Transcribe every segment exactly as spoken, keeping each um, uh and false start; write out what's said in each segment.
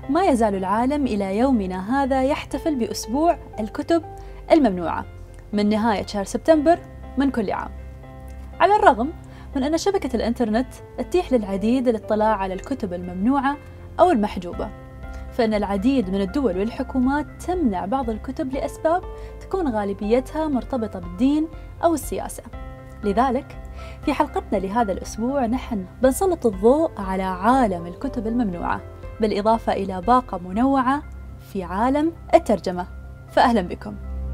ما يزال العالم إلى يومنا هذا يحتفل بأسبوع الكتب الممنوعة من نهاية شهر سبتمبر من كل عام، على الرغم من أن شبكة الإنترنت تتيح للعديد الاطلاع على الكتب الممنوعة أو المحجوبة، فإن العديد من الدول والحكومات تمنع بعض الكتب لأسباب تكون غالبيتها مرتبطة بالدين أو السياسة. لذلك في حلقتنا لهذا الأسبوع نحن بنسلط الضوء على عالم الكتب الممنوعة، بالإضافة إلى باقة منوعة في عالم الترجمة. فأهلا بكم.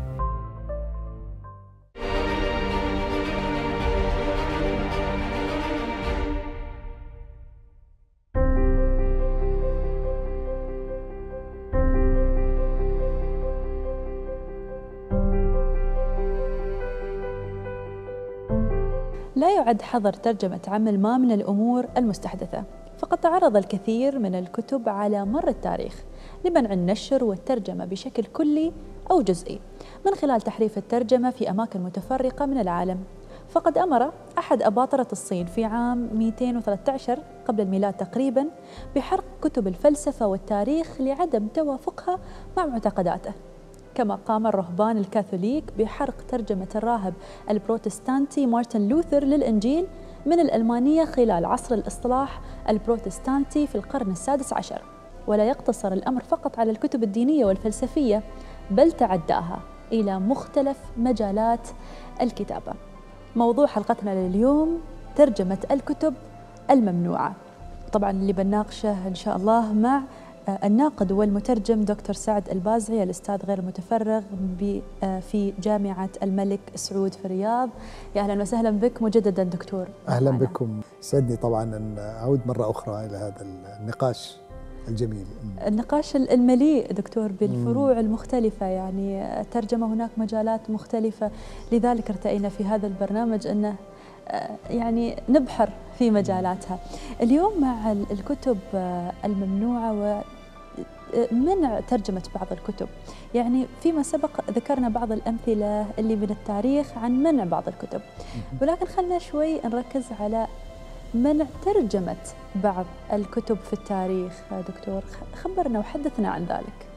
لا يعد حظر ترجمة عمل ما من الأمور المستحدثة، فقد تعرض الكثير من الكتب على مر التاريخ لمنع النشر والترجمة بشكل كلي أو جزئي من خلال تحريف الترجمة في أماكن متفرقة من العالم. فقد أمر أحد أباطرة الصين في عام مئتين وثلاثة عشر قبل الميلاد تقريبا بحرق كتب الفلسفة والتاريخ لعدم توافقها مع معتقداته، كما قام الرهبان الكاثوليك بحرق ترجمة الراهب البروتستانتي مارتن لوثر للإنجيل من الألمانية خلال عصر الإصلاح البروتستانتي في القرن السادس عشر. ولا يقتصر الأمر فقط على الكتب الدينية والفلسفية، بل تعداها إلى مختلف مجالات الكتابة. موضوع حلقتنا لليوم ترجمة الكتب الممنوعة، طبعا اللي بنناقشه إن شاء الله مع الناقد والمترجم دكتور سعد البازعي، الأستاذ غير المتفرغ في جامعة الملك سعود في الرياض. يا أهلا وسهلا بك مجددا دكتور. أهلا معنا. بكم، سعدني طبعا أن أعود مرة أخرى إلى هذا النقاش الجميل، النقاش المليء دكتور بالفروع مم. المختلفة، يعني الترجمة هناك مجالات مختلفة، لذلك ارتئينا في هذا البرنامج أنه يعني نبحر في مجالاتها. اليوم مع الكتب الممنوعة ومنع ترجمة بعض الكتب، يعني فيما سبق ذكرنا بعض الأمثلة اللي من التاريخ عن منع بعض الكتب، ولكن خلنا شوي نركز على منع ترجمة بعض الكتب في التاريخ. دكتور خبرنا وحدثنا عن ذلك.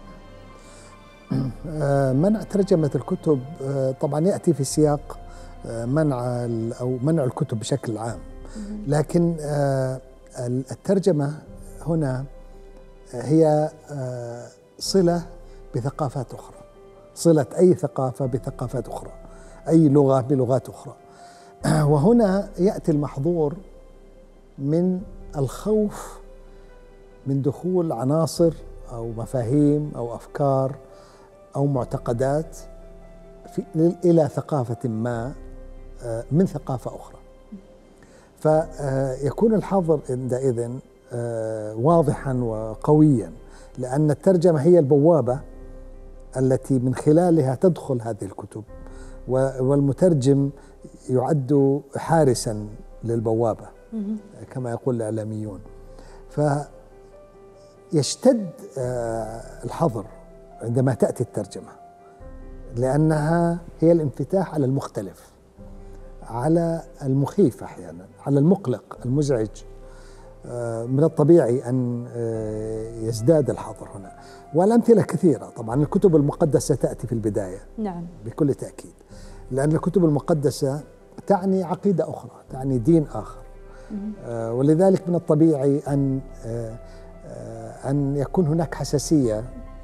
منع ترجمة الكتب طبعا يأتي في سياق منع أو منع الكتب بشكل عام، لكن الترجمة هنا هي صلة بثقافات أخرى، صلة أي ثقافة بثقافات أخرى، أي لغة بلغات أخرى. وهنا يأتي المحظور من الخوف من دخول عناصر أو مفاهيم أو أفكار أو معتقدات في إلى ثقافة ما من ثقافة أخرى، فيكون الحظر عندئذ واضحا وقويا، لأن الترجمة هي البوابة التي من خلالها تدخل هذه الكتب، والمترجم يعد حارسا للبوابة كما يقول الإعلاميون. فيشتد الحظر عندما تأتي الترجمة، لأنها هي الانفتاح على المختلف، على المخيف أحيانا، على المقلق المزعج. من الطبيعي أن يزداد الحظر هنا، والأمثلة كثيرة. طبعا الكتب المقدسة تأتي في البداية، نعم بكل تأكيد، لأن الكتب المقدسة تعني عقيدة أخرى، تعني دين آخر، ولذلك من الطبيعي أن أن يكون هناك حساسية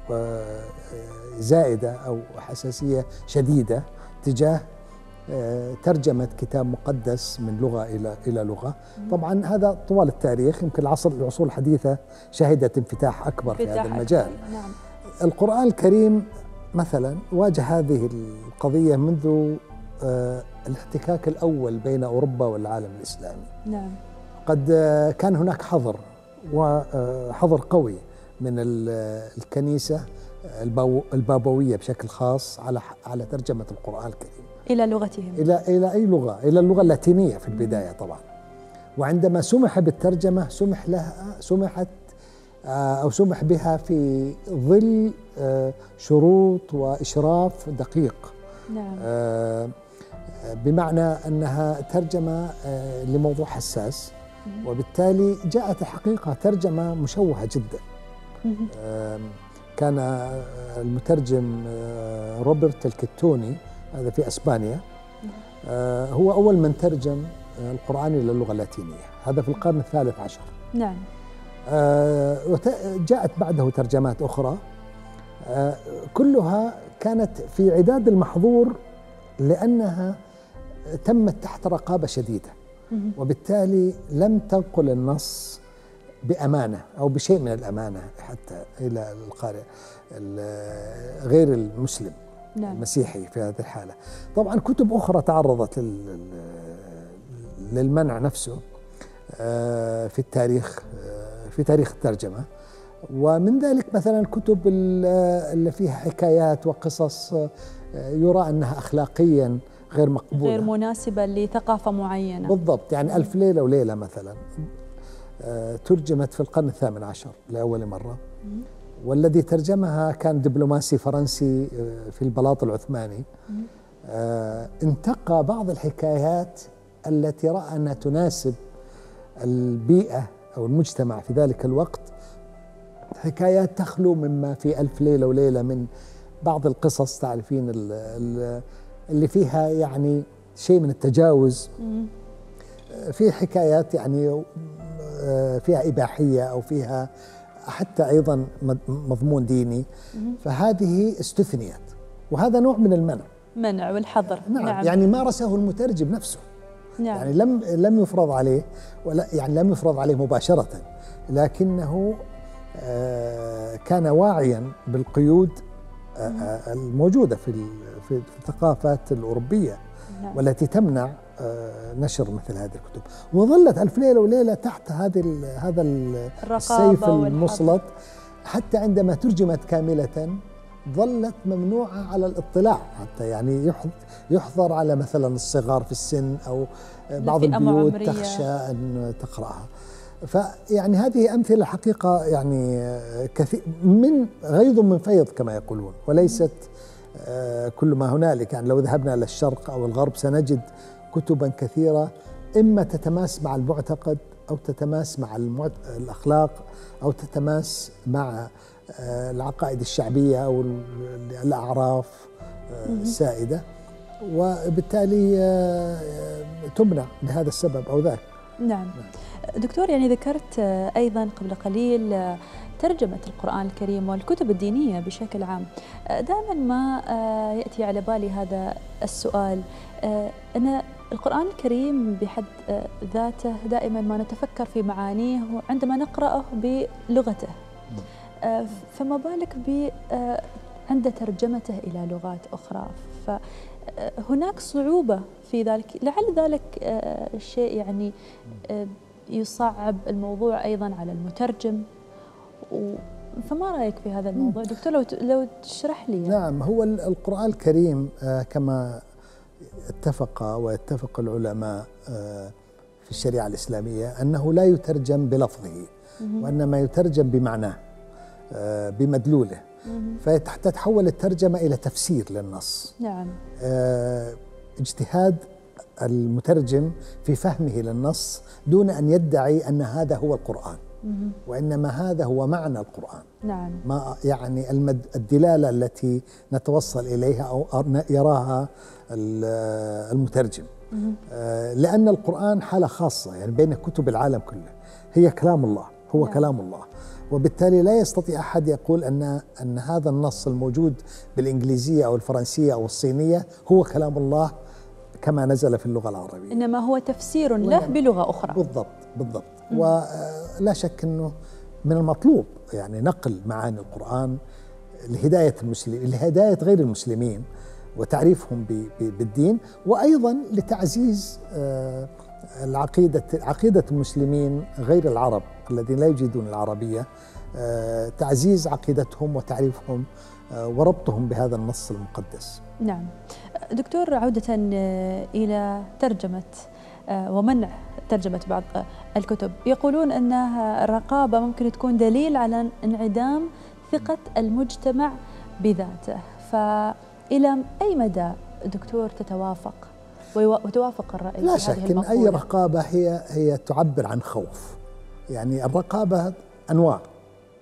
زائدة أو حساسية شديدة تجاه ترجمة كتاب مقدس من لغة إلى إلى لغة. طبعا هذا طوال التاريخ، يمكن العصر العصور الحديثة شهدت انفتاح أكبر في هذا المجال. نعم. القرآن الكريم مثلا واجه هذه القضية منذ الاحتكاك الأول بين أوروبا والعالم الإسلامي. نعم. قد كان هناك حظر وحظر قوي من الكنيسة البابوية بشكل خاص على على ترجمة القرآن الكريم إلى لغتهم، إلى إلى أي لغة، إلى اللغة اللاتينية في البداية طبعا. وعندما سمح بالترجمة سمح لها سمحت أو سمح بها في ظل شروط وإشراف دقيق. نعم. بمعنى أنها ترجمة لموضوع حساس، وبالتالي جاءت الحقيقة ترجمة مشوهة جدا كان المترجم روبرت الكتوني، هذا في أسبانيا، هو أول من ترجم القرآن إلى اللغة اللاتينية، هذا في القرن الثالث عشر. نعم. جاءت بعده ترجمات أخرى كلها كانت في عداد المحظور لأنها تمت تحت رقابة شديدة، وبالتالي لم تنقل النص بأمانة أو بشيء من الأمانة حتى إلى القارئ غير المسلم. نعم. المسيحي في هذه الحالة. طبعا كتب أخرى تعرضت للمنع نفسه في التاريخ، في تاريخ الترجمة، ومن ذلك مثلا كتب اللي فيها حكايات وقصص يرى أنها أخلاقيا غير مقبولة، غير مناسبة لثقافة معينة. بالضبط. يعني ألف ليلة وليلة مثلا ترجمت في القرن الثامن عشر لأول مرة، والذي ترجمها كان دبلوماسي فرنسي في البلاط العثماني. انتقى بعض الحكايات التي رأى أنها تناسب البيئة أو المجتمع في ذلك الوقت، حكايات تخلو مما في ألف ليلة وليلة من بعض القصص، تعرفين اللي فيها يعني شيء من التجاوز، في حكايات يعني فيها إباحية أو فيها حتى أيضا مضمون ديني، فهذه استثنيت، وهذا نوع من المنع منع والحظر. نعم. نعم. يعني مارسه المترجم نفسه. نعم. يعني لم لم يفرض عليه، ولا يعني لم يفرض عليه مباشرة، لكنه كان واعيا بالقيود الموجودة في في الثقافات الأوروبية. نعم. والتي تمنع نشر مثل هذه الكتب، وظلت ألف ليلة وليلة تحت هذه هذا السيف المسلط، حتى عندما ترجمت كاملة ظلت ممنوعة على الاطلاع، حتى يعني يحظر على مثلا الصغار في السن أو بعض البيوت تخشى أن تقرأها. فيعني هذه أمثلة حقيقة يعني كثير من غيض من فيض كما يقولون، وليست كل ما هنالك. يعني لو ذهبنا إلى الشرق أو الغرب سنجد كتبا كثيرة إما تتماس مع المعتقد أو تتماس مع المعت... الأخلاق أو تتماس مع العقائد الشعبية أو الأعراف السائدة، وبالتالي تمنع لهذا السبب أو ذاك. نعم. نعم. دكتور، يعني ذكرت أيضا قبل قليل ترجمة القرآن الكريم والكتب الدينية بشكل عام. دائما ما يأتي على بالي هذا السؤال، أن القرآن الكريم بحد ذاته دائما ما نتفكر في معانيه عندما نقرأه بلغته، فما بالك ب عند ترجمته إلى لغات أخرى، فهناك صعوبة في ذلك. لعل ذلك الشيء يعني يصعب الموضوع أيضا على المترجم، فما رأيك في هذا الموضوع دكتور؟ لو لو تشرح لي. نعم، هو القرآن الكريم كما اتفق واتفق العلماء في الشريعة الإسلامية أنه لا يترجم بلفظه، وإنما يترجم بمعناه بمدلوله، فتتحول الترجمة إلى تفسير للنص. نعم. اجتهاد المترجم في فهمه للنص دون أن يدعي أن هذا هو القرآن، وإنما هذا هو معنى القرآن. نعم. ما يعني المد الدلالة التي نتوصل إليها أو يراها المترجم، لأن القرآن حالة خاصة يعني بين كتب العالم كله، هي كلام الله، هو نعم. كلام الله، وبالتالي لا يستطيع أحد يقول أن أن هذا النص الموجود بالإنجليزية أو الفرنسية أو الصينية هو كلام الله كما نزل في اللغة العربية، إنما هو تفسير له بلغة أخرى. بالضبط بالضبط. ولا شك أنه من المطلوب يعني نقل معاني القرآن لهداية المسلمين، لهداية غير المسلمين وتعريفهم بالدين، وأيضا لتعزيز العقيدة عقيدة المسلمين غير العرب الذين لا يجيدون العربية، تعزيز عقيدتهم وتعريفهم وربطهم بهذا النص المقدس. نعم. دكتور، عودة إلى ترجمة ومنع ترجمة بعض الكتب، يقولون أن الرقابة ممكن تكون دليل على انعدام ثقة المجتمع بذاته، فإلى أي مدى دكتور تتوافق وتوافق الرأي؟ لا شك أن أي رقابة هي هي تعبر عن خوف. يعني الرقابة أنواع،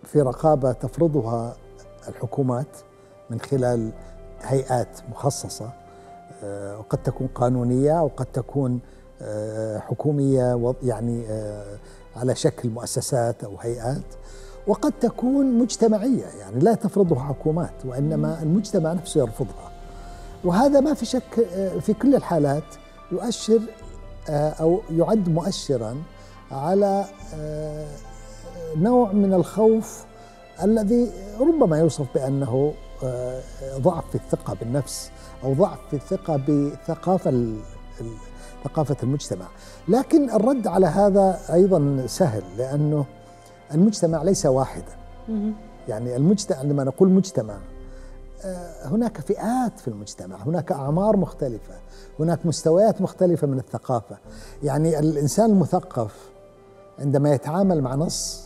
في رقابة تفرضها الحكومات من خلال هيئات مخصصة، وقد تكون قانونية وقد تكون حكومية يعني على شكل مؤسسات أو هيئات، وقد تكون مجتمعية يعني لا تفرضها حكومات وإنما المجتمع نفسه يرفضها. وهذا ما في شك في كل الحالات يؤشر أو يعد مؤشرا على نوع من الخوف الذي ربما يوصف بأنه ضعف في الثقة بالنفس أو ضعف في الثقة بثقافة ثقافة المجتمع. لكن الرد على هذا أيضا سهل، لأنه المجتمع ليس واحدا. يعني المجتمع، عندما نقول مجتمع هناك فئات في المجتمع، هناك أعمار مختلفة، هناك مستويات مختلفة من الثقافة. يعني الإنسان المثقف عندما يتعامل مع نص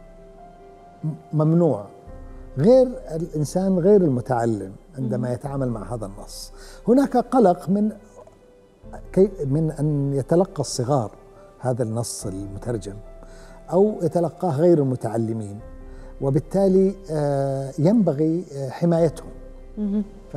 ممنوع غير الإنسان غير المتعلم عندما يتعامل مع هذا النص. هناك قلق من من أن يتلقى الصغار هذا النص المترجم أو يتلقاه غير المتعلمين، وبالتالي ينبغي حمايتهم. ف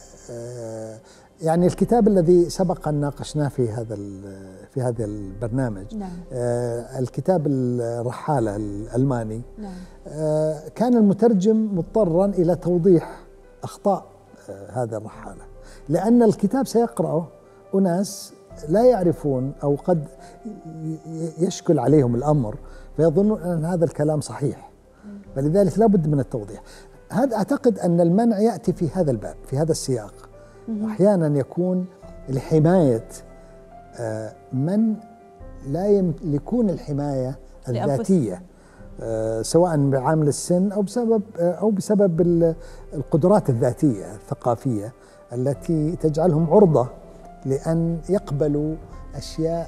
يعني الكتاب الذي سبق أن ناقشناه في هذا في هذا البرنامج، نعم. الكتاب الرحالة الألماني، نعم. كان المترجم مضطرا إلى توضيح أخطاء هذا الرحالة، لأن الكتاب سيقرأه أناس لا يعرفون أو قد يشكل عليهم الأمر فيظنون أن هذا الكلام صحيح، فلذلك لا بد من التوضيح. هذا أعتقد أن المنع يأتي في هذا الباب، في هذا السياق. أحيانا يكون لحماية من لا يملكون الحماية الذاتية، سواء بعامل السن أو بسبب أو بسبب القدرات الذاتية الثقافية التي تجعلهم عرضة لأن يقبلوا أشياء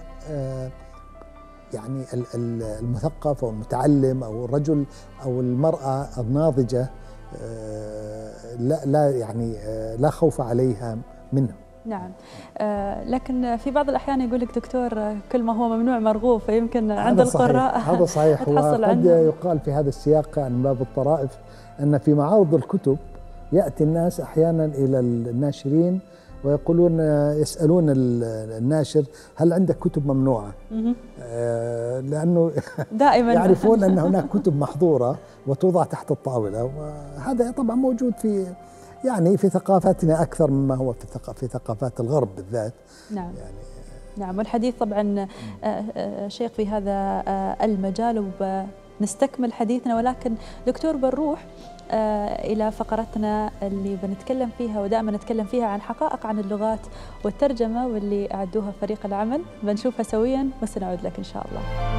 يعني المثقف أو المتعلم أو الرجل أو المرأة الناضجة لا لا يعني لا خوف عليها منه. نعم. آه لكن في بعض الأحيان يقول لك دكتور كل ما هو ممنوع مرغوب، فيمكن عند القراء هذا صحيح. وقد يقال في هذا السياق عن باب الطرائف أن في معارض الكتب يأتي الناس أحيانا إلى الناشرين ويقولون يسألون الناشر هل عندك كتب ممنوعة؟ آه لأنه دائما يعرفون أن هناك كتب محظورة وتوضع تحت الطاولة، وهذا طبعا موجود في يعني في ثقافتنا أكثر مما هو في في ثقافات الغرب بالذات. نعم. يعني نعم. والحديث طبعا شيخ في هذا المجال، وبنستكمل حديثنا، ولكن دكتور بنروح إلى فقرتنا اللي بنتكلم فيها ودائما نتكلم فيها عن حقائق عن اللغات والترجمة، واللي أعدوها فريق العمل. بنشوفها سويا وسنعود لك إن شاء الله.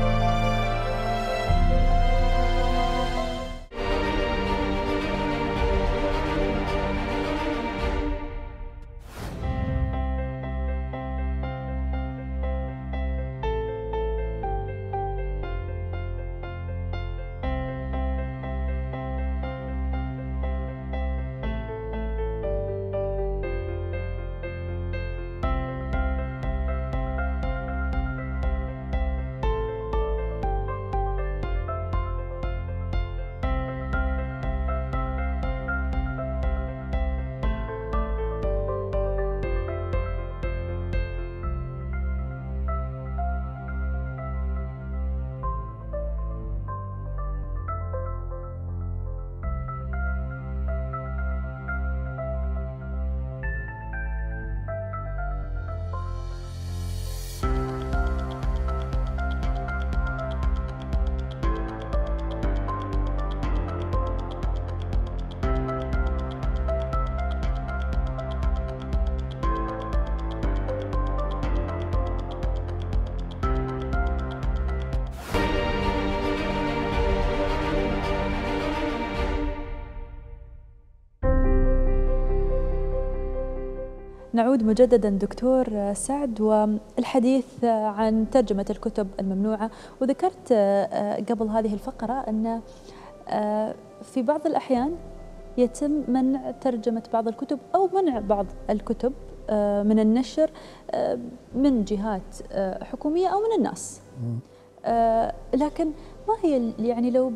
نعود مجددا دكتور سعد والحديث عن ترجمة الكتب الممنوعة. وذكرت قبل هذه الفقرة أن في بعض الأحيان يتم منع ترجمة بعض الكتب أو منع بعض الكتب من النشر من جهات حكومية أو من الناس. لكن ما هي يعني لو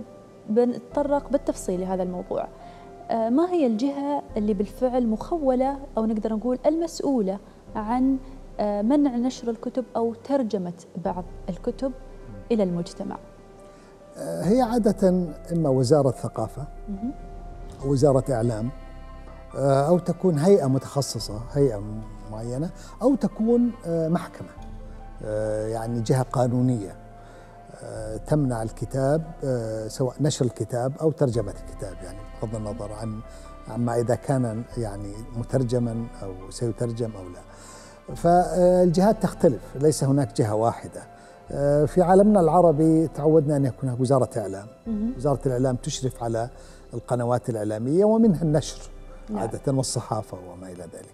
بنتطرق بالتفصيل لهذا الموضوع. ما هي الجهة اللي بالفعل مخولة أو نقدر نقول المسؤولة عن منع نشر الكتب أو ترجمة بعض الكتب إلى المجتمع؟ هي عادة إما وزارة ثقافة أو وزارة إعلام، أو تكون هيئة متخصصة، هيئة معينة، أو تكون محكمة، يعني جهة قانونية تمنع الكتاب، سواء نشر الكتاب أو ترجمة الكتاب، يعني بغض النظر عن عما إذا كان يعني مترجما أو سيترجم أو لا. فالجهات تختلف، ليس هناك جهة واحدة. في عالمنا العربي تعودنا أن يكون هناك وزارة إعلام. وزارة الإعلام تشرف على القنوات الإعلامية ومنها النشر عادة والصحافة وما إلى ذلك.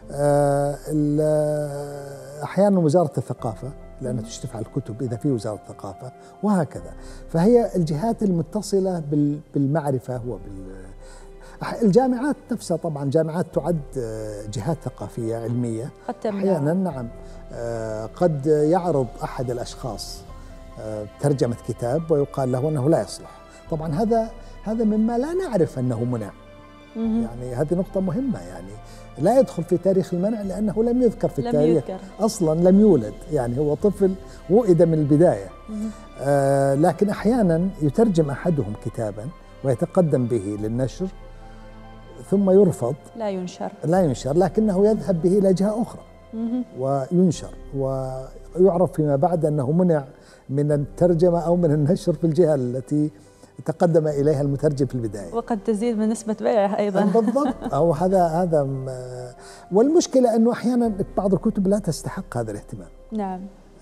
أحيانا وزارة الثقافة لأنها تشرف على الكتب إذا في وزارة ثقافة، وهكذا. فهي الجهات المتصلة بالمعرفة وبال الجامعات نفسها. طبعا جامعات تعد جهات ثقافية علمية أحيانا. نعم، قد يعرض أحد الأشخاص ترجمة كتاب ويقال له أنه لا يصلح. طبعا هذا هذا مما لا نعرف أنه منع. يعني هذه نقطة مهمة، يعني لا يدخل في تاريخ المنع لأنه لم يذكر في التاريخ أصلا، لم يولد، يعني هو طفل وئد من البداية. آه لكن أحيانا يترجم أحدهم كتابا ويتقدم به للنشر ثم يرفض، لا ينشر لا ينشر لكنه يذهب به إلى جهة أخرى وينشر، ويعرف فيما بعد أنه منع من الترجمة أو من النشر في الجهة التي تقدم إليها المترجم في البداية، وقد تزيد من نسبة بيعها أيضا. بالضبط. أو هذا هذا والمشكلة أنه أحيانا بعض الكتب لا تستحق هذا الاهتمام. نعم.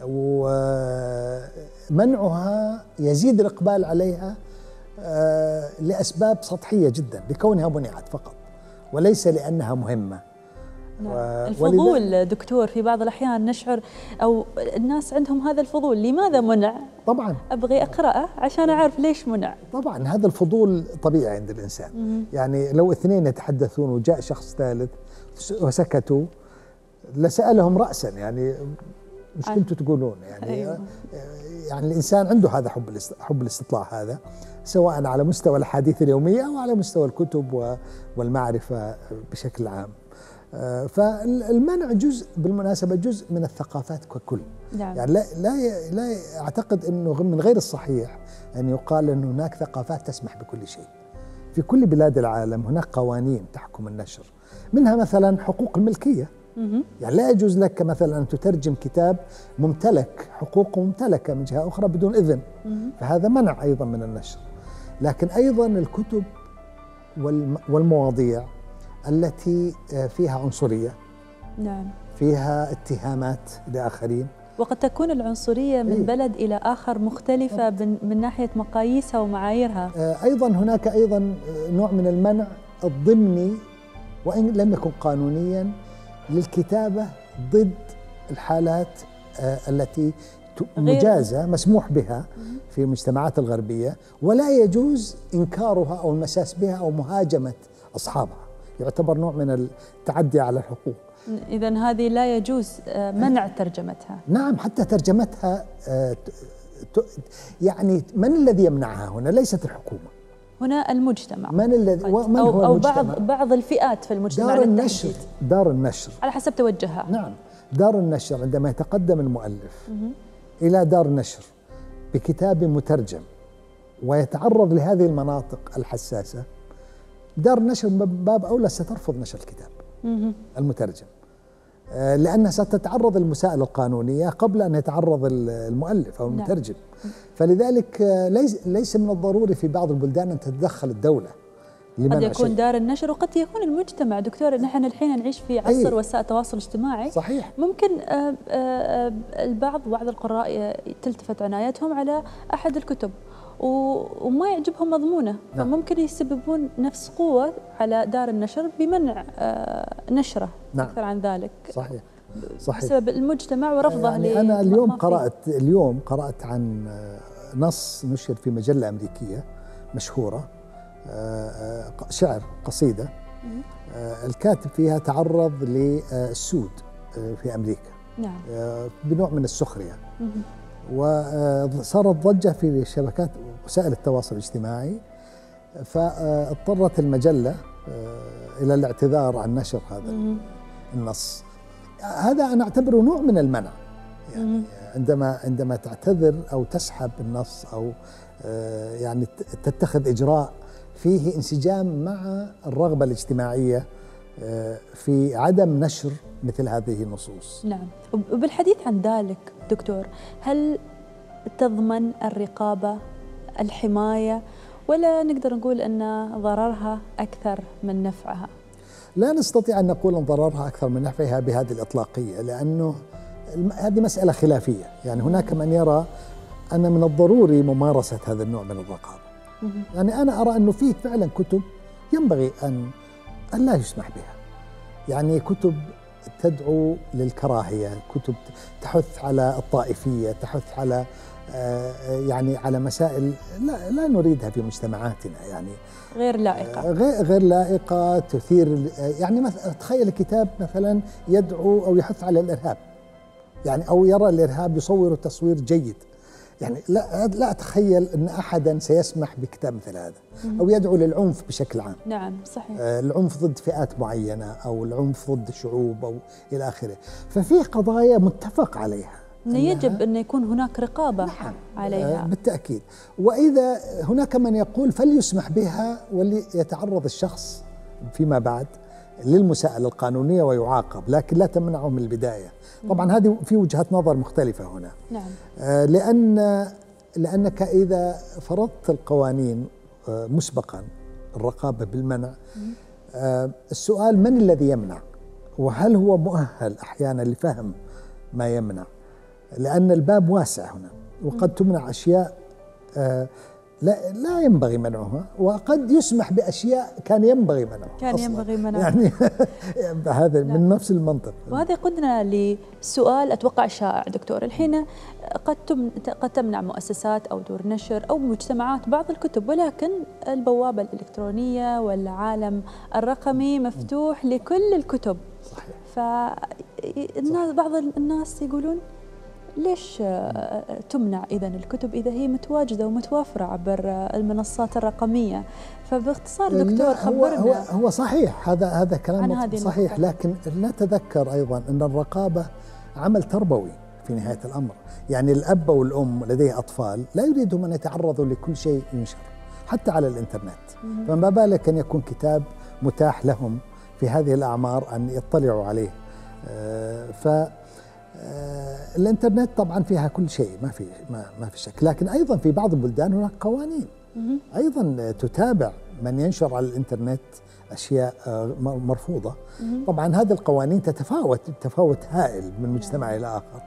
ومنعها يزيد الإقبال عليها لأسباب سطحية جدا، لكونها منعت فقط وليس لأنها مهمة. نعم. الفضول دكتور، في بعض الأحيان نشعر أو الناس عندهم هذا الفضول، لماذا منع؟ طبعا أبغي أقرأه عشان أعرف ليش منع. طبعا هذا الفضول طبيعي عند الإنسان. مم. يعني لو اثنين يتحدثون وجاء شخص ثالث وسكتوا لسألهم رأسا، يعني مش كنتوا تقولون؟ يعني أيوة. يعني الإنسان عنده هذا حب حب الاستطلاع هذا، سواء على مستوى الأحاديث اليومية أو على مستوى الكتب والمعرفة بشكل عام. فالمنع جزء، بالمناسبة جزء من الثقافات ككل. نعم. يعني لا لا لا أعتقد أنه من غير الصحيح أن يقال أن هناك ثقافات تسمح بكل شيء. في كل بلاد العالم هناك قوانين تحكم النشر، منها مثلا حقوق الملكية. يعني لا يجوز لك مثلا أن تترجم كتاب ممتلك، حقوقه ممتلكة من جهة أخرى بدون إذن، فهذا منع أيضا من النشر. لكن أيضا الكتب والمواضيع التي فيها عنصرية، نعم، فيها اتهامات لآخرين، وقد تكون العنصرية من إيه؟ بلد إلى آخر مختلفة من ناحية مقاييسها ومعاييرها. أيضا هناك أيضا نوع من المنع الضمني وإن لم يكن قانونيا للكتابة ضد الحالات التي مجازة مسموح بها في المجتمعات الغربية، ولا يجوز إنكارها أو المساس بها أو مهاجمة أصحابها، يعتبر نوع من التعدي على الحقوق. إذن هذه لا يجوز منع ترجمتها. نعم، حتى ترجمتها يعني من الذي يمنعها هنا؟ ليست الحكومة، هنا المجتمع. من الذي ومن أو, هو أو المجتمع؟ بعض بعض الفئات في المجتمع. دار النشر، دار النشر على حسب توجهها. نعم، دار النشر عندما يتقدم المؤلف م- إلى دار النشر بكتاب مترجم ويتعرض لهذه المناطق الحساسة، دار النشر باب أولى سترفض نشر الكتاب م- المترجم، لأنها ستتعرض المسائل القانونية قبل أن يتعرض المؤلف أو المترجم. نعم. فلذلك ليس ليس من الضروري في بعض البلدان أن تتدخل الدولة. قد يكون شيء. دار النشر وقد يكون المجتمع. دكتور، نحن الحين نعيش في عصر وسائل التواصل الاجتماعي. صحيح. ممكن البعض بعض القراء تلتفت عنايتهم على أحد الكتب وما يعجبهم مضمونه، نعم. فممكن يسببون نفس قوة على دار النشر بمنع نشره. نعم. أكثر عن ذلك. صحيح. صحيح. بسبب المجتمع ورفضه. يعني أنا اليوم قرأت اليوم قرأت عن نص نشر في مجلة أمريكية مشهورة، شعر قصيدة الكاتب فيها تعرض للسود في أمريكا. نعم. بنوع من السخرية. وصارت ضجة في شبكات وسائل التواصل الاجتماعي، فاضطرت المجلة إلى الاعتذار عن نشر هذا النص. هذا أنا أعتبره نوع من المنع، يعني عندما عندما تعتذر أو تسحب النص أو يعني تتخذ إجراء فيه انسجام مع الرغبة الاجتماعية في عدم نشر مثل هذه النصوص. نعم، وبالحديث عن ذلك دكتور، هل تضمن الرقابة الحماية ولا نقدر نقول أن ضررها أكثر من نفعها؟ لا نستطيع أن نقول أن ضررها أكثر من نفعها بهذه الإطلاقية، لأنه هذه مسألة خلافية. يعني هناك من يرى أن من الضروري ممارسة هذا النوع من الرقابة. يعني أنا أرى أنه فيه فعلا كتب ينبغي أن أن لا يسمح بها، يعني كتب تدعو للكراهية، كتب تحث على الطائفية، تحث على يعني على مسائل لا لا نريدها في مجتمعاتنا، يعني غير لائقة، غير غير لائقة، تثير. يعني تخيل كتاب مثلا يدعو أو يحث على الإرهاب، يعني أو يرى الإرهاب يصور تصوير جيد، يعني لا لا أتخيل أن أحدا سيسمح بكتاب مثل هذا، أو يدعو للعنف بشكل عام. نعم صحيح، العنف ضد فئات معينة أو العنف ضد الشعوب أو إلى آخره. ففي قضايا متفق عليها أن يجب أن يكون هناك رقابة نعم عليها بالتأكيد. وإذا هناك من يقول فليسمح بها وليتعرض الشخص فيما بعد للمساءلة القانونية ويعاقب، لكن لا تمنعه من البداية. طبعا هذه في وجهات نظر مختلفة هنا. نعم. لأن لأنك إذا فرضت القوانين مسبقا الرقابة بالمنع، السؤال من الذي يمنع؟ وهل هو مؤهل أحيانا لفهم ما يمنع؟ لأن الباب واسع هنا، وقد تمنع أشياء لا لا ينبغي منعها، وقد يسمح بأشياء كان ينبغي منعها كان ينبغي منعها يعني هذا من نفس المنطق. وهذا يقودنا لسؤال أتوقع شائع دكتور. الحين قد قد تمنع مؤسسات أو دور نشر أو مجتمعات بعض الكتب، ولكن البوابة الإلكترونية والعالم الرقمي مفتوح لكل الكتب. صحيح. فالناس بعض الناس يقولون ليش تمنع إذن الكتب إذا هي متواجدة ومتوفرة عبر المنصات الرقمية؟ فباختصار دكتور خبرنا. هو هو صحيح، هذا هذا كلام صحيح، لكن لا تذكر أيضا أن الرقابة عمل تربوي في نهاية الأمر. يعني الأب والأم لديه أطفال لا يريدهم أن يتعرضوا لكل شيء ينشر حتى على الإنترنت، فما بالك أن يكون كتاب متاح لهم في هذه الأعمار أن يطلعوا عليه. ف الانترنت طبعا فيها كل شيء، ما في ما, ما في شك، لكن ايضا في بعض البلدان هناك قوانين ايضا تتابع من ينشر على الانترنت اشياء مرفوضه. طبعا هذه القوانين تتفاوت تفاوت هائل من مجتمع الى اخر.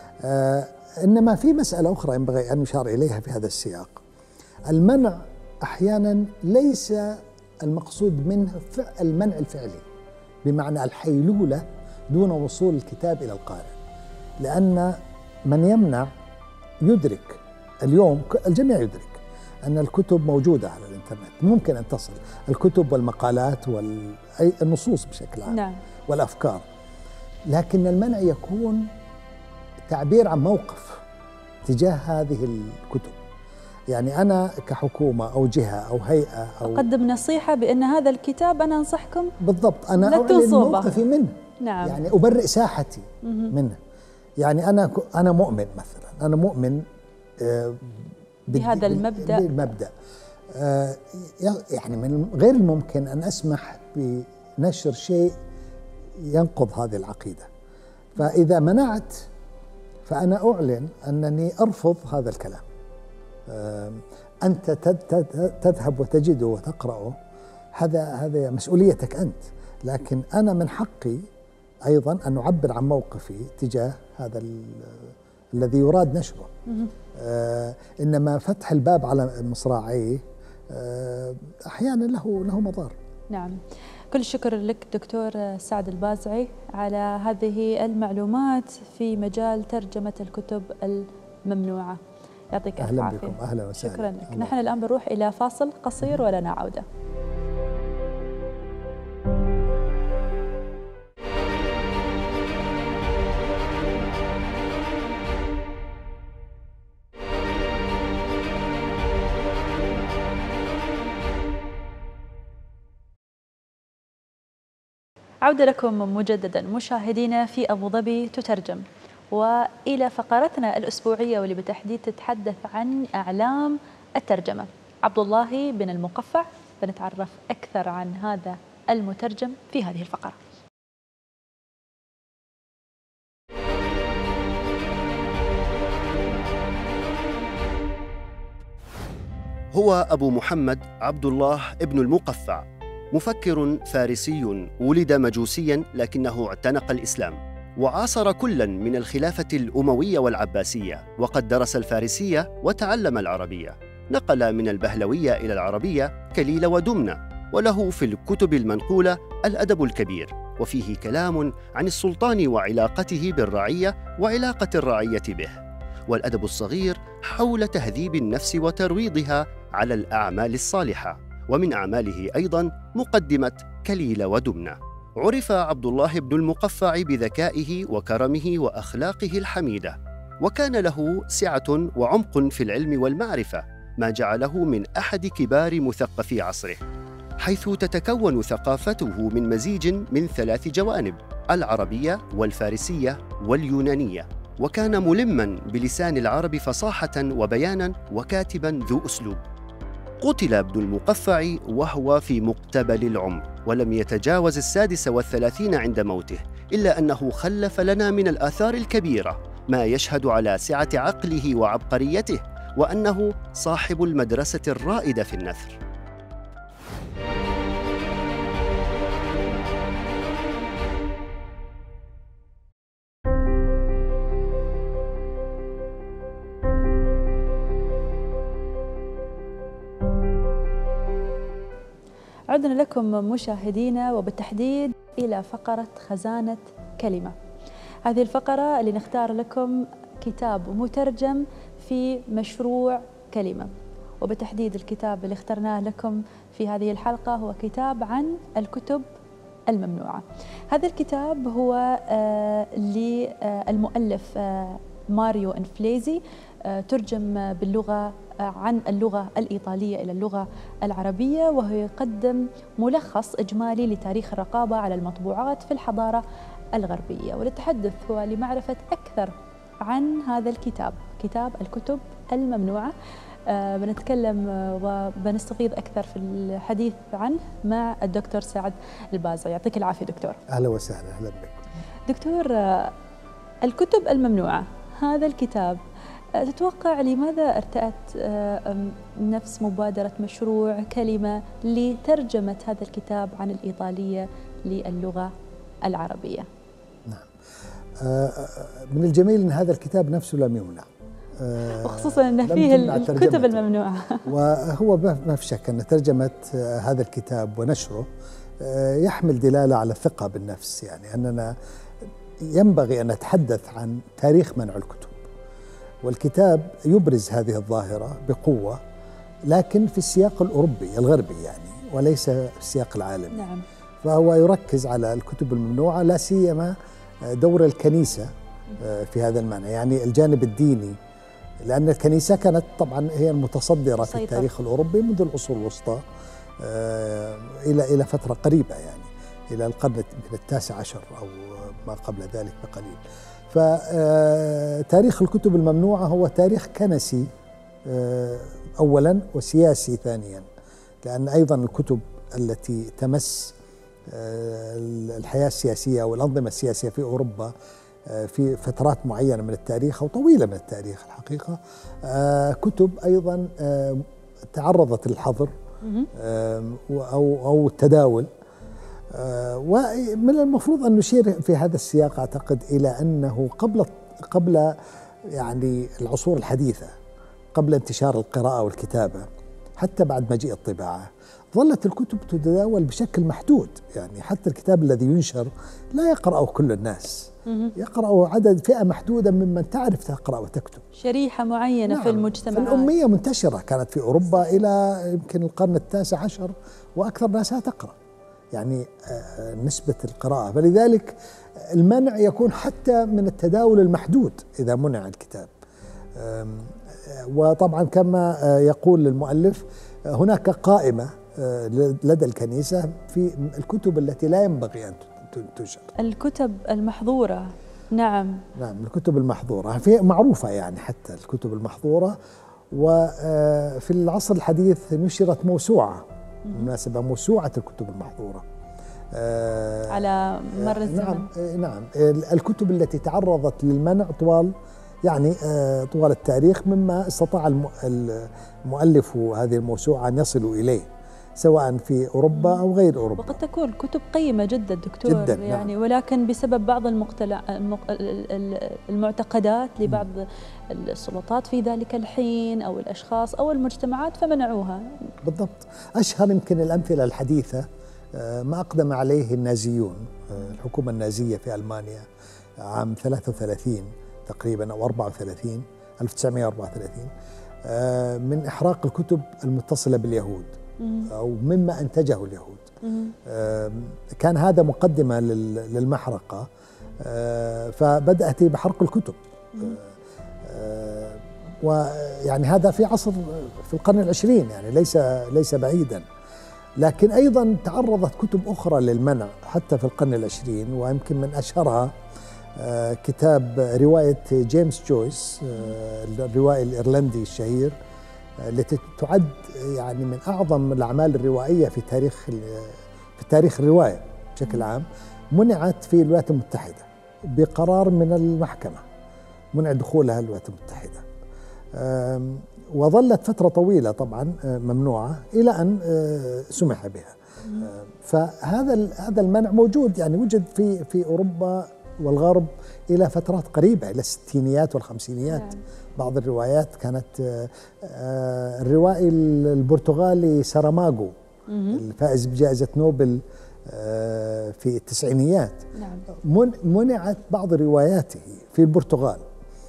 انما في مساله اخرى ينبغي ان يشار اليها في هذا السياق. المنع احيانا ليس المقصود منه المنع الفعلي بمعنى الحيلوله دون وصول الكتاب الى القارئ، لأن من يمنع يدرك اليوم، الجميع يدرك أن الكتب موجودة على الإنترنت، ممكن أن تصل الكتب والمقالات والنصوص بشكل عام. نعم. والأفكار، لكن المنع يكون تعبير عن موقف تجاه هذه الكتب. يعني أنا كحكومة أو جهة أو هيئة أو أقدم نصيحة بأن هذا الكتاب أنا أنصحكم بالضبط، أنا أعلن موقفي منه. نعم. يعني أبرئ ساحتي منه. يعني أنا أنا مؤمن مثلا، أنا مؤمن بهذا المبدأ بالمبدأ يعني من غير الممكن أن أسمح بنشر شيء ينقض هذه العقيدة. فإذا منعت فأنا أعلن أنني أرفض هذا الكلام. أنت تذهب وتجده وتقرأه، هذا هذا مسؤوليتك أنت، لكن أنا من حقي أيضا أن أعبر عن موقفي تجاه هذا الذي يراد نشره. آه إنما فتح الباب على مصراعيه آه أحيانا له له مضار. نعم. كل الشكر لك دكتور سعد البازعي على هذه المعلومات في مجال ترجمة الكتب الممنوعة. يعطيك ألف عافية. أهلا بكم. أهلا وسهلا. شكرا لك. نحن الآن بنروح إلى فاصل قصير ولنا عودة. عودة لكم مجددا مشاهدينا في أبو ظبي تترجم، وإلى فقرتنا الأسبوعية واللي بالتحديد تتحدث عن أعلام الترجمة. عبد الله بن المقفع، بنتعرف أكثر عن هذا المترجم في هذه الفقرة. هو أبو محمد عبد الله بن المقفع، مفكر فارسي ولد مجوسياً لكنه اعتنق الإسلام، وعاصر كلاً من الخلافة الأموية والعباسية، وقد درس الفارسية وتعلم العربية. نقل من البهلوية إلى العربية كليل ودمنة، وله في الكتب المنقولة الأدب الكبير، وفيه كلام عن السلطان وعلاقته بالرعية وعلاقة الرعية به، والأدب الصغير حول تهذيب النفس وترويضها على الأعمال الصالحة. ومن أعماله أيضاً مقدمة كليل ودمنة. عرف عبد الله بن المقفع بذكائه وكرمه وأخلاقه الحميدة، وكان له سعة وعمق في العلم والمعرفة، ما جعله من أحد كبار مثقفي عصره، حيث تتكون ثقافته من مزيج من ثلاث جوانب: العربية والفارسية واليونانية، وكان ملماً بلسان العرب فصاحة وبياناً، وكاتباً ذو أسلوب. قتل ابن المقفع وهو في مقتبل العمر، ولم يتجاوز السادس والثلاثين عند موته، إلا أنه خلف لنا من الآثار الكبيرة ما يشهد على سعة عقله وعبقريته، وأنه صاحب المدرسة الرائدة في النثر. عدنا لكم مشاهدينا وبالتحديد إلى فقرة خزانة كلمة. هذه الفقرة اللي نختار لكم كتاب مترجم في مشروع كلمة، وبالتحديد الكتاب اللي اخترناه لكم في هذه الحلقة هو كتاب عن الكتب الممنوعة. هذا الكتاب هو للمؤلف ماريو إنفليزي، ترجم باللغة عن اللغة الإيطالية إلى اللغة العربية، وهو يقدم ملخص إجمالي لتاريخ الرقابة على المطبوعات في الحضارة الغربية. وللتحدث ولمعرفة أكثر عن هذا الكتاب، كتاب الكتب الممنوعة، آه بنتكلم وبنستفيض أكثر في الحديث عنه مع الدكتور سعد البازع. يعطيك العافية دكتور. أهلا وسهلا. أهلا بك دكتور. آه الكتب الممنوعة، هذا الكتاب تتوقع لماذا ارتأت نفس مبادرة مشروع كلمة لترجمة هذا الكتاب عن الإيطالية للغة العربية؟ نعم، من الجميل أن هذا الكتاب نفسه لم يمنع، وخصوصا أن فيه الكتب الممنوعة. وهو ما في شك أن ترجمة هذا الكتاب ونشره يحمل دلالة على الثقة بالنفس، يعني أننا ينبغي أن نتحدث عن تاريخ منع الكتب، والكتاب يبرز هذه الظاهرة بقوة، لكن في السياق الأوروبي الغربي يعني، وليس في السياق العالمي. نعم. فهو يركز على الكتب الممنوعة، لا سيما دور الكنيسة في هذا المعنى، يعني الجانب الديني، لأن الكنيسة كانت طبعا هي المتصدرة في التاريخ الأوروبي منذ العصور الوسطى إلى إلى فترة قريبة، يعني إلى القرن يمكن التاسع عشر أو ما قبل ذلك بقليل. فتاريخ الكتب الممنوعة هو تاريخ كنسي أولا وسياسي ثانيا، لأن أيضا الكتب التي تمس الحياة السياسية والأنظمة السياسية في أوروبا في فترات معينة من التاريخ أو طويلة من التاريخ الحقيقة، كتب أيضا تعرضت للحظر أو أو التداول. ومن المفروض أن نشير في هذا السياق أعتقد إلى أنه قبل قبل يعني العصور الحديثة، قبل انتشار القراءة والكتابة، حتى بعد مجيء الطباعة، ظلت الكتب تتداول بشكل محدود، يعني حتى الكتاب الذي ينشر لا يقرأه كل الناس، يقرأه عدد فئة محدودة ممن تعرف تقرأ وتكتب، شريحة معينة. نعم. في المجتمع الأمية منتشرة كانت في أوروبا إلى يمكن القرن التاسع عشر، وأكثر ناسها تقرأ، يعني نسبة القراءة، فلذلك المنع يكون حتى من التداول المحدود إذا منع الكتاب. وطبعا كما يقول المؤلف هناك قائمة لدى الكنيسة في الكتب التي لا ينبغي أن تنشر. الكتب المحظورة. نعم نعم الكتب المحظورة في معروفة يعني، حتى الكتب المحظورة. وفي العصر الحديث نشرت موسوعة بالمناسبة، موسوعة الكتب المحظورة على مر الزمن. نعم نعم الكتب التي تعرضت للمنع طوال يعني طوال التاريخ، مما استطاع المؤلف هذه الموسوعة أن يصلوا إليه سواء في أوروبا أو غير أوروبا. وقد تكون كتب قيمة جدا دكتور جداً يعني، نعم. ولكن بسبب بعض المقتلع المعتقدات لبعض السلطات في ذلك الحين أو الأشخاص أو المجتمعات فمنعوها. بالضبط. أشهر يمكن الأمثلة الحديثة ما أقدم عليه النازيون، الحكومة النازية في ألمانيا عام ثلاثة وثلاثين تقريبا أو أربعة وثلاثين ألف وتسعمئة وأربعة وثلاثين من إحراق الكتب المتصلة باليهود أو مما أنتجه اليهود. كان هذا مقدمة للمحرقة، فبدأت بحرق الكتب. ويعني هذا في عصر في القرن العشرين يعني ليس ليس بعيدا. لكن أيضا تعرضت كتب أخرى للمنع حتى في القرن العشرين، ويمكن من أشهرها كتاب رواية جيمس جويس الروائي الإيرلندي الشهير، التي تعد يعني من أعظم الأعمال الروائية في تاريخ في تاريخ الرواية بشكل عام. منعت في الولايات المتحدة بقرار من المحكمة، منع دخولها الولايات المتحدة، وظلت فترة طويلة طبعا ممنوعة إلى أن سمح بها. فهذا هذا المنع موجود يعني، وجد في في أوروبا والغرب إلى فترات قريبة إلى الستينيات والخمسينيات. نعم. بعض الروايات كانت الروائي البرتغالي ساراماغو الفائز بجائزة نوبل في التسعينيات. نعم. منعت بعض رواياته في البرتغال.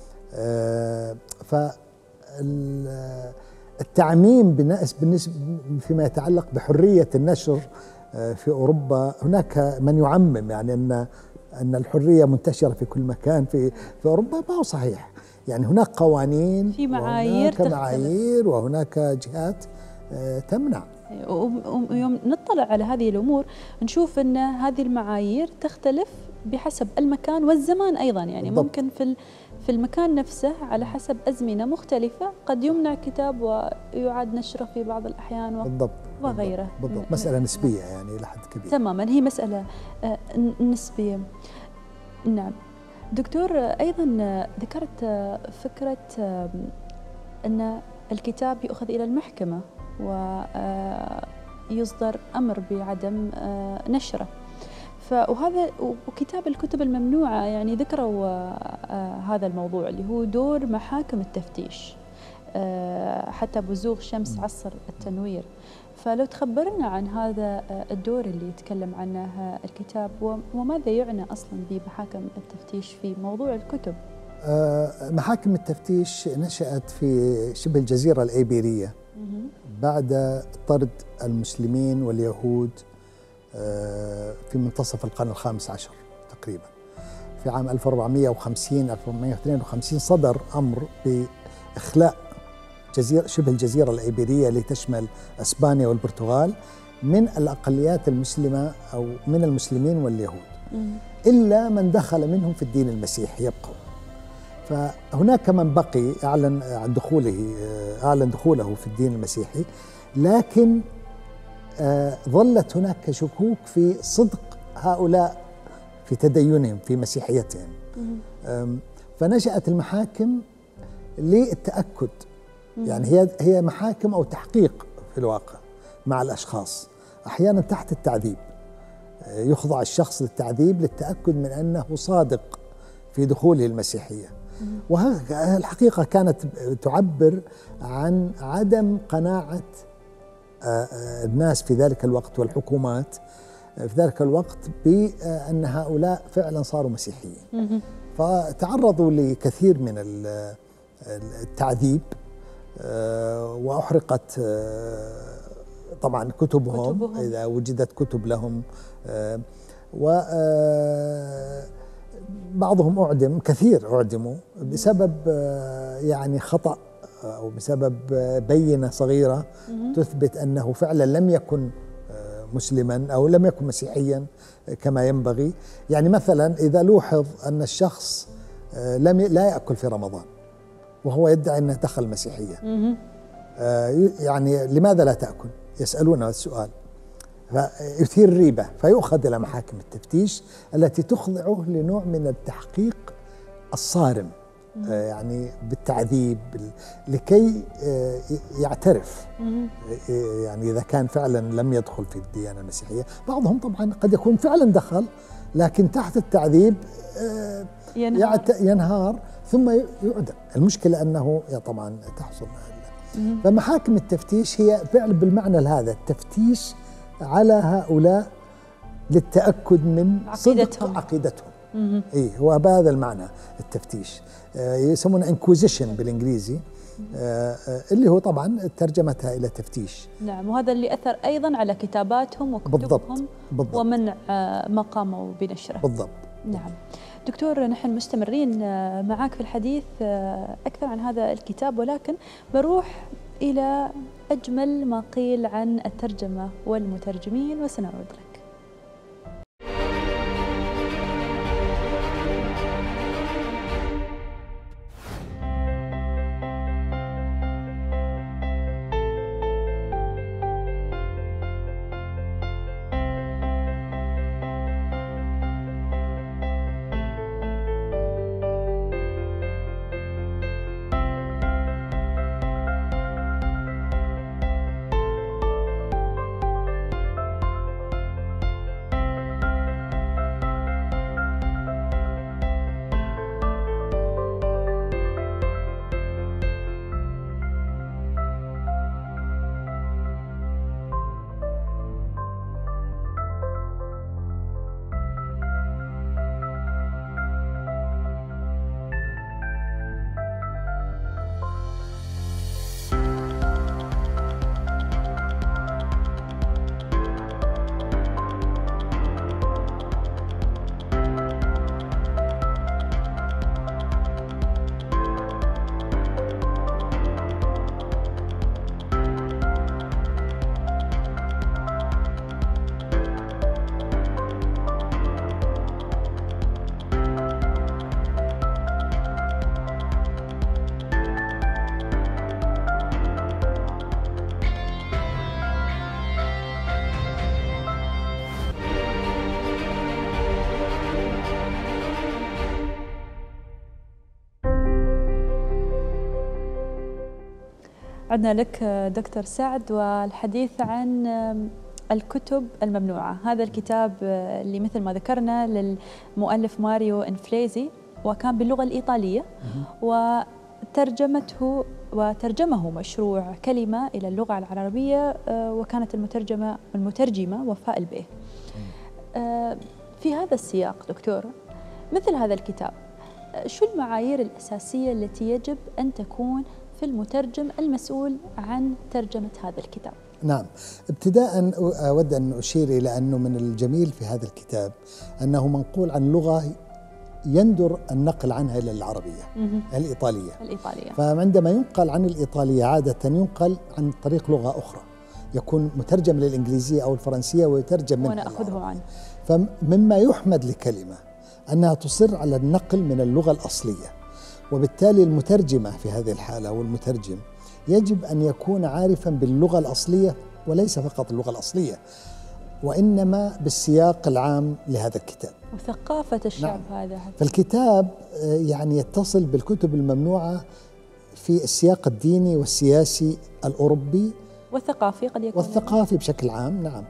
فالتعميم بالنسبة فيما يتعلق بحرية النشر في أوروبا، هناك من يعمم يعني أن أن الحرية منتشرة في كل مكان في في أوروبا. ما هو صحيح يعني، هناك قوانين في معايير وهناك معايير وهناك جهات تمنع. ويوم نطلع على هذه الأمور نشوف أن هذه المعايير تختلف بحسب المكان والزمان أيضا يعني. بالضبط. ممكن في في المكان نفسه على حسب أزمنة مختلفة قد يمنع كتاب ويعاد نشره في بعض الأحيان. بالضبط. وغيره. بالضبط. مسألة نسبية يعني إلى حد كبير. تماما، هي مسألة نسبية. نعم دكتور، أيضا ذكرت فكرة أن الكتاب يؤخذ إلى المحكمة ويصدر أمر بعدم نشره، وهذا وكتاب الكتب الممنوعة يعني ذكروا هذا الموضوع اللي هو دور محاكم التفتيش حتى بزوغ شمس عصر التنوير. فلو تخبرنا عن هذا الدور اللي يتكلم عنه الكتاب، وماذا يعنى أصلا بمحاكم التفتيش في موضوع الكتب؟ محاكم التفتيش نشأت في شبه الجزيرة الإيبيرية بعد طرد المسلمين واليهود في منتصف القرن الخامس عشر تقريبا. في عام ألف وأربعمئة وخمسين ألف وأربعمئة واثنين وخمسين صدر أمر بإخلاء جزيرة شبه الجزيرة الإيبيرية اللي تشمل أسبانيا والبرتغال من الأقليات المسلمة أو من المسلمين واليهود، إلا من دخل منهم في الدين المسيحي يبقوا. فهناك من بقي أعلن عن دخوله أعلن دخوله في الدين المسيحي، لكن ظلت هناك شكوك في صدق هؤلاء في تدينهم في مسيحيتهم. فنشأت المحاكم للتأكد، يعني هي هي محاكم أو تحقيق في الواقع مع الأشخاص، أحيانا تحت التعذيب يخضع الشخص للتعذيب للتأكد من أنه صادق في دخوله المسيحية. وهذه الحقيقة كانت تعبر عن عدم قناعة الناس في ذلك الوقت والحكومات في ذلك الوقت بأن هؤلاء فعلا صاروا مسيحيين. فتعرضوا لكثير من التعذيب، وأحرقت طبعا كتبهم, كتبهم إذا وجدت كتب لهم، وبعضهم أعدم، كثير أعدموا بسبب يعني خطأ أو بسبب بينة صغيرة تثبت أنه فعلا لم يكن مسلما أو لم يكن مسيحيا كما ينبغي. يعني مثلا إذا لوحظ أن الشخص لم لا يأكل في رمضان وهو يدعي أنه دخل المسيحية، يعني لماذا لا تأكل؟ يسألون السؤال، فيثير الريبة، فيؤخذ إلى محاكم التفتيش التي تخضعه لنوع من التحقيق الصارم، يعني بالتعذيب لكي يعترف، يعني إذا كان فعلا لم يدخل في الديانة المسيحية. بعضهم طبعا قد يكون فعلا دخل لكن تحت التعذيب ينهار, ينهار ثم يعدم. المشكلة أنه طبعا تحصل. فمحاكم التفتيش هي فعل بالمعنى هذا، التفتيش على هؤلاء للتأكد من عقيدتهم. صدق عقيدتهم. إيه هو بهذا المعنى التفتيش، آه يسمونه انكوزيشن بالإنجليزي، آه آه اللي هو طبعا ترجمتها إلى تفتيش. نعم، وهذا اللي أثر أيضا على كتاباتهم وكتبهم بالضبط. بالضبط. ومنع آه ما قاموا بنشره. بالضبط. نعم دكتور، نحن مستمرين معك في الحديث أكثر عن هذا الكتاب، ولكن بروح إلى أجمل ما قيل عن الترجمة والمترجمين وسنعود لك. عدنا لك دكتور سعد والحديث عن الكتب الممنوعة. هذا الكتاب اللي مثل ما ذكرنا للمؤلف ماريو إنفليزي، وكان باللغة الإيطالية، وترجمته وترجمه مشروع كلمة إلى اللغة العربية، وكانت المترجمة المترجمة وفاء البيه. في هذا السياق دكتور، مثل هذا الكتاب شو المعايير الأساسية التي يجب أن تكون في المترجم المسؤول عن ترجمة هذا الكتاب؟ نعم، ابتداء أود أن أشير إلى أنه من الجميل في هذا الكتاب أنه منقول عن لغة يندر النقل عنها إلى العربية، الإيطالية. الإيطالية. فعندما ينقل عن الإيطالية عادة ينقل عن طريق لغة أخرى، يكون مترجم للإنجليزية أو الفرنسية ويترجم منها. وأنا أخذه عنه. فمما يحمد لكلمة أنها تصر على النقل من اللغة الأصلية، وبالتالي المترجمة في هذه الحالة والمترجم يجب أن يكون عارفا باللغة الأصلية، وليس فقط اللغة الأصلية وإنما بالسياق العام لهذا الكتاب وثقافة الشعب. نعم. هذا فالكتاب يعني يتصل بالكتب الممنوعة في السياق الديني والسياسي الأوروبي والثقافي قد يكون والثقافي بشكل عام. نعم،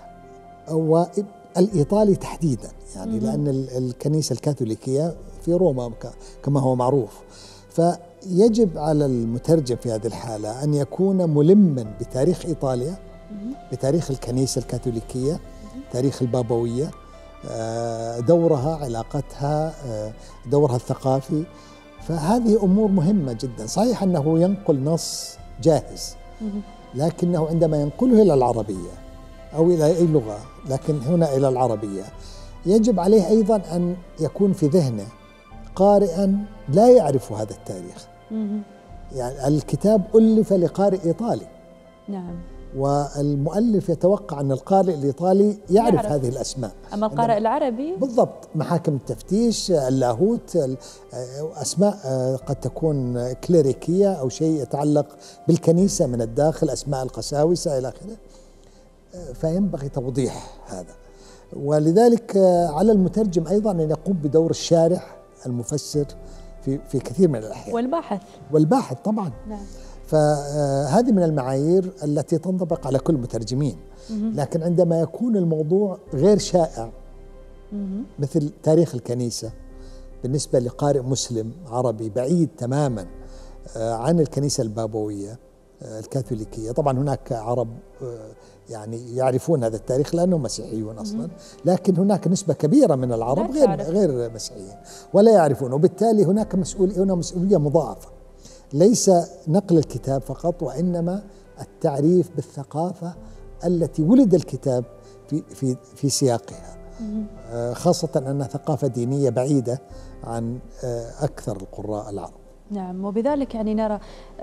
والإيطالي تحديدا، يعني لأن الكنيسة الكاثوليكية في روما كما هو معروف. فيجب على المترجم في هذه الحالة أن يكون ملما بتاريخ إيطاليا، بتاريخ الكنيسة الكاثوليكية، تاريخ البابوية، دورها، علاقتها، دورها الثقافي. فهذه أمور مهمة جدا. صحيح أنه ينقل نص جاهز، لكنه عندما ينقله إلى العربية أو إلى أي لغة، لكن هنا إلى العربية، يجب عليه أيضا أن يكون في ذهنه قارئا لا يعرف هذا التاريخ. يعني الكتاب ألف لقارئ إيطالي. نعم. والمؤلف يتوقع أن القارئ الإيطالي يعرف, يعرف هذه الأسماء. أما القارئ العربي بالضبط محاكم التفتيش، اللاهوت، أسماء قد تكون كليريكية أو شيء يتعلق بالكنيسة من الداخل، أسماء القساوسة إلى آخره، فينبغي توضيح هذا. ولذلك على المترجم أيضا أن يقوم بدور الشارح المفسر في في كثير من الأحيان، والباحث والباحث طبعا. نعم. فهذه من المعايير التي تنطبق على كل المترجمين. لكن عندما يكون الموضوع غير شائع مثل تاريخ الكنيسة بالنسبة لقارئ مسلم عربي بعيد تماما عن الكنيسة البابوية الكاثوليكية، طبعا هناك عرب يعني يعرفون هذا التاريخ لأنهم مسيحيون أصلا، لكن هناك نسبة كبيرة من العرب غير غير مسيحيين ولا يعرفون، وبالتالي هناك مسؤولية هنا مسؤولية مضاعفة، ليس نقل الكتاب فقط وإنما التعريف بالثقافة التي ولد الكتاب في في في سياقها، خاصة أنها ثقافة دينية بعيدة عن أكثر القراء العرب. نعم، وبذلك يعني نرى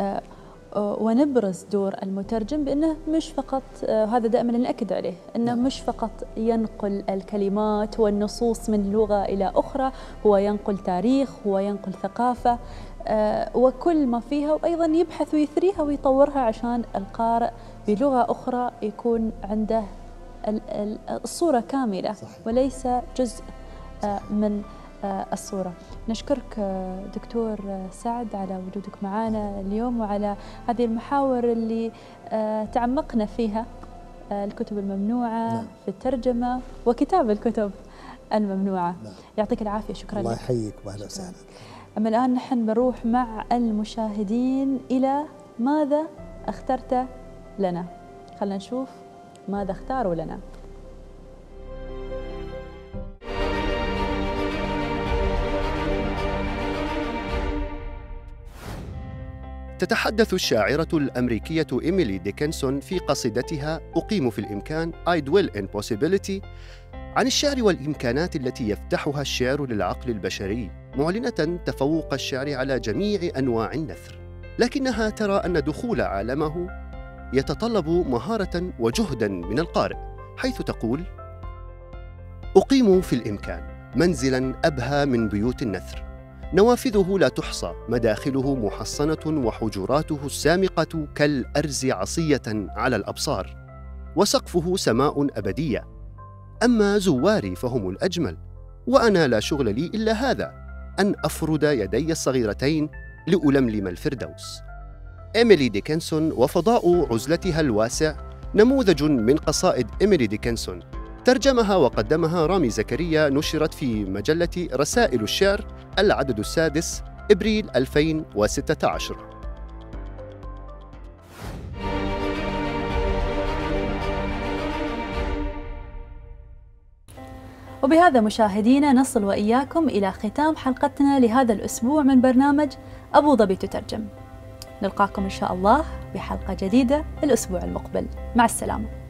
ونبرز دور المترجم بأنه مش فقط، هذا دائما نأكد عليه، أنه مش فقط ينقل الكلمات والنصوص من لغة إلى أخرى، هو ينقل تاريخ، هو ينقل ثقافة وكل ما فيها، وأيضا يبحث ويثريها ويطورها عشان القارئ بلغة أخرى يكون عنده الصورة كاملة وليس جزء من الصورة. نشكرك دكتور سعد على وجودك معنا اليوم وعلى هذه المحاور اللي تعمقنا فيها، الكتب الممنوعة نعم. في الترجمة وكتاب الكتب الممنوعة نعم. يعطيك العافية، شكرا الله لك. الله يحييك واهلا وسهلا. أما الآن نحن بنروح مع المشاهدين إلى ماذا اخترت لنا، خلنا نشوف ماذا اختاروا لنا. تتحدث الشاعرة الأمريكية إيميلي ديكنسون في قصيدتها أقيم في الإمكان I dwell in possibility عن الشعر والإمكانات التي يفتحها الشعر للعقل البشري، معلنة تفوق الشعر على جميع أنواع النثر، لكنها ترى أن دخول عالمه يتطلب مهارة وجهداً من القارئ، حيث تقول: أقيم في الإمكان منزلاً أبهى من بيوت النثر، نوافذه لا تحصى، مداخله محصنة وحجراته السامقة كالأرز عصية على الأبصار، وسقفه سماء أبدية. أما زواري فهم الأجمل، وأنا لا شغل لي إلا هذا، أن أفرد يدي الصغيرتين لألملم الفردوس. إيميلي ديكنسون وفضاء عزلتها الواسع نموذج من قصائد إيميلي ديكنسون، ترجمها وقدمها رامي زكريا، نشرت في مجلة رسائل الشعر العدد السادس إبريل ألفين وستة عشر. وبهذا مشاهدينا نصل وإياكم إلى ختام حلقتنا لهذا الأسبوع من برنامج أبو ظبي تترجم. نلقاكم إن شاء الله بحلقة جديدة الأسبوع المقبل، مع السلامة.